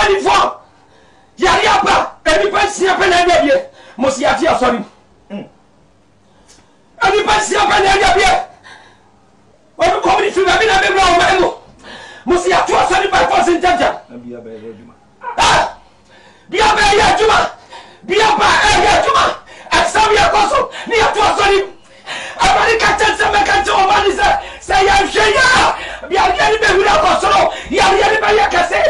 Manifo, Yariapa, any person upon any year, Mosiatia, sorry. Any person upon any year. When you come to the Mosiatua, sorry, by force in Jaja. Ah, Biaba Juma, Biaba Juma, and Samia Coso, near to us, sorry. America tells American to say, I'm Shaya, Biaga, Solo, Yari,